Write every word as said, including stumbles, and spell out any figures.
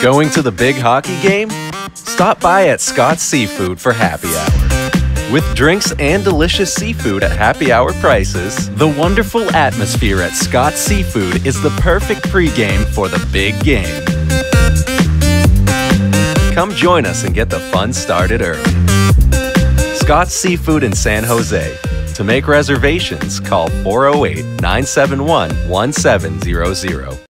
Going to the big hockey game? Stop by at Scott's Seafood for happy hour. With drinks and delicious seafood at happy hour prices, the wonderful atmosphere at Scott's Seafood is the perfect pregame for the big game. Come join us and get the fun started early. Scott's Seafood in San Jose. To make reservations, call four oh eight, nine seven one, one seven zero zero.